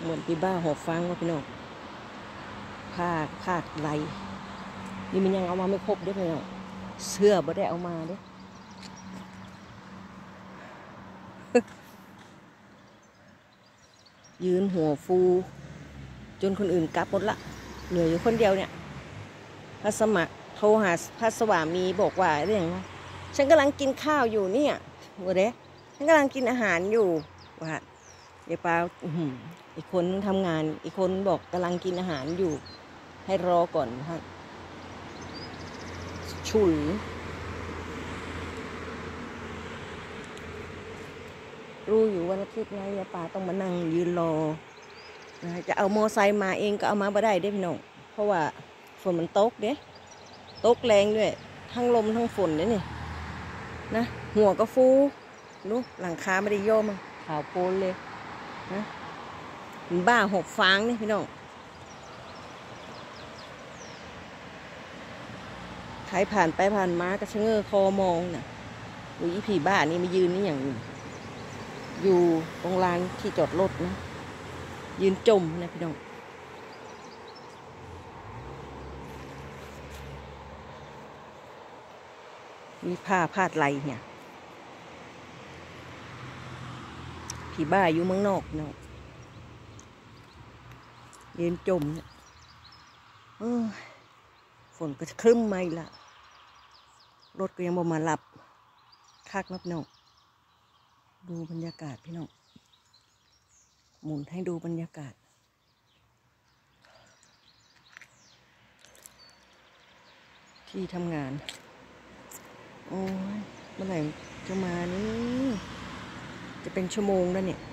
เหมือนปีบ้าหอบฟังว่าพี่น้องผ้าไหลนี่มันยังเอามาไม่ครบด้วยพี่น้องเสื้อบ่ได้เอามาเด้ยืนหัวฟูจนคนอื่นกลับหมดละเหลืออยู่คนเดียวเนี่ยพระสมัครโทรหาพระสวามีบอกว่าเรื่องฉันกำลังกินข้าวอยู่เนี่ยว่าเด้ฉันกำลังกินอาหารอยู่ว่าเดี๋ยวป้าอีกคนทำงานอีกคนบอกกำลังกินอาหารอยู่ให้รอก่อนฮะฉุนรู้อยู่วันอาทิตย์ไงยาป่าต้องมานั่งยืนรอจะเอาโมไซค์มาเองก็เอามาไม่ได้เด้พี่น้องเพราะว่าฝนมันตกเด้ตกแรงด้วยทั้งลมทั้งฝนเด้นี่นะหัวก็ฟูรู้หลังคาไม่ได้โยมขาวโพลนเลยนะบ้าหกฟางนี่พี่น้องใครผ่านไปผ่านมาก็ชะเง้อคอมองน่ะดูอีผีบ้านี่มายืนนี่อย่างอยู่ตรงลานที่จอดรถนะยืนจมนะพี่น้องมีผ้าพาดไหลเนี่ยผีบ้าอยู่เมืองนอกเนาะยืนจมเนี่ยฝนก็จะครึ้มมาอีกละรถก็ยังบ่มาหลับคักนับน้องดูบรรยากาศพี่น้องหมุนให้ดูบรรยากาศที่ทำงานโอ้ยเมื่อไหร่จะมานี่จะเป็นชั่วโมงแล้วเนี่ย